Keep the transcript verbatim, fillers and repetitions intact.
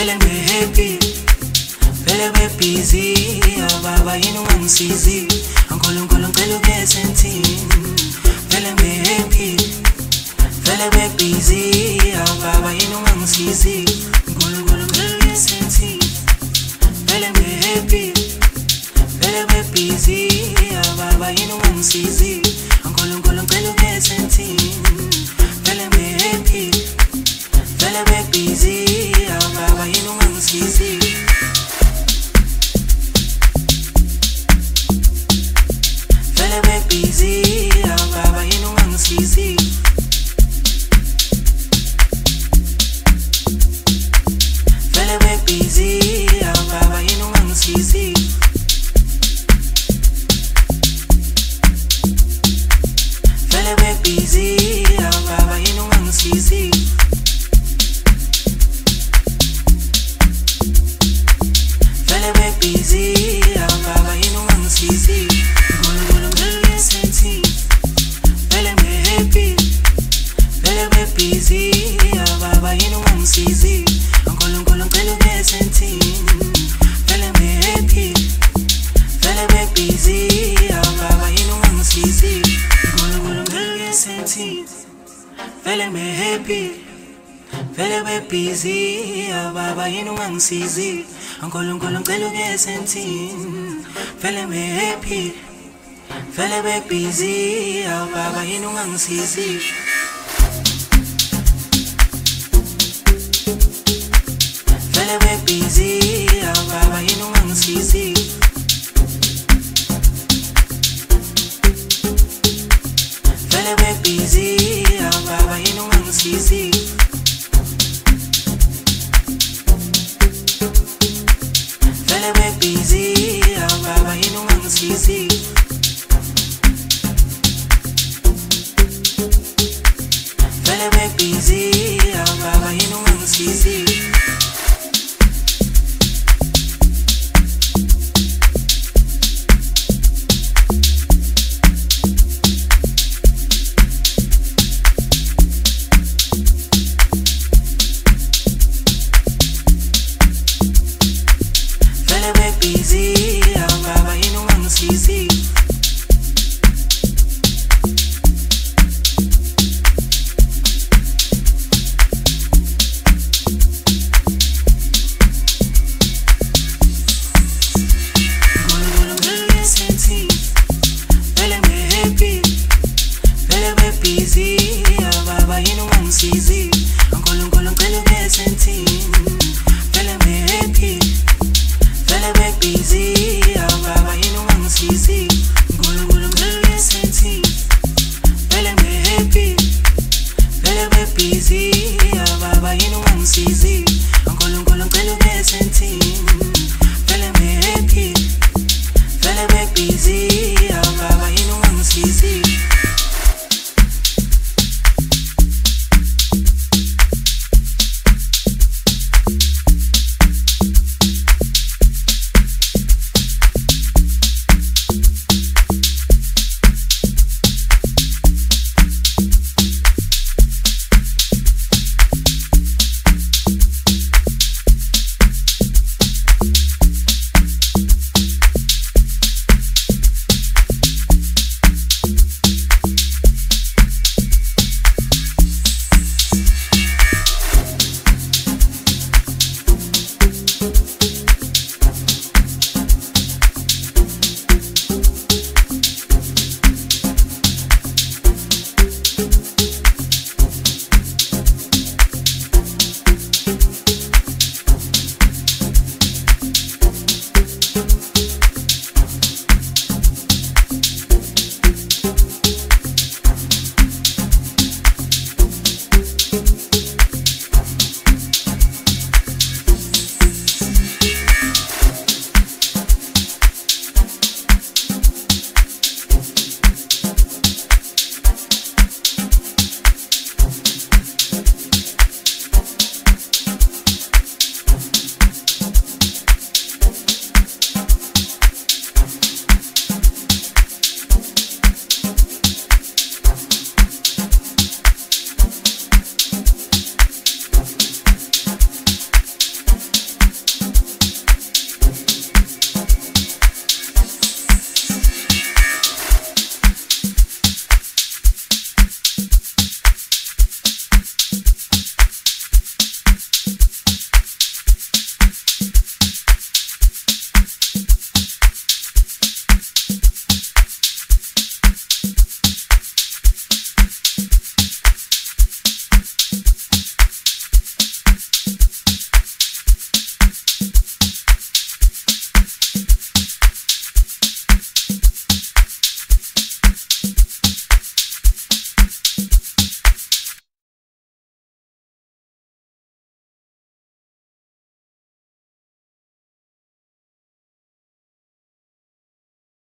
vele ngibe happy, vele ngibe busy. Oh baba yini ungangisizi, uNkulunkulu ngicela uke sentini. Vele ngibe happy, vele ngibe busy. Oh baba yini ungangisizi, uNkulunkulu ngicela uke sentini. Vele ngibe happy, vele ngibe busy. Oh baba yini ungangisizi, uNkulunkulu ngicela uke sentini. Vele ngibe happy, vele ngibe busy. Oh baba yini ungangisizi. Vele ngibe busy. Oh baba yini ungangisizi. Vele ngibe busy. Oh baba yini ungangisizi. Vele ngibe busy. Oh baba yini ungangisizi. Vele ngibe busy. Oh baba yini ungangisizi. Unkulunkulu ngicela uke sentini. Vele ngibe happy, vele ngibe busy. Oh baba yini ungangisizi, uNkulunkulu ngicela uke sentini. Vele ngibe happy, vele ngibe busy. Oh baba yini ungangisizi, uNkulunkulu ngicela uke sentini. Vele ngibe happy, vele ngibe busy. Oh baba yini ungangisizi, uNkulunkulu ngicela uke sentini. Vele ngibe happy, vele ngibe busy. Oh baba yini ungangisizi. Vele ngibe busy. Oh baba yini ungangisizi. Vele ngibe busy. Oh baba yini ungangisizi. Vele ngibe busy.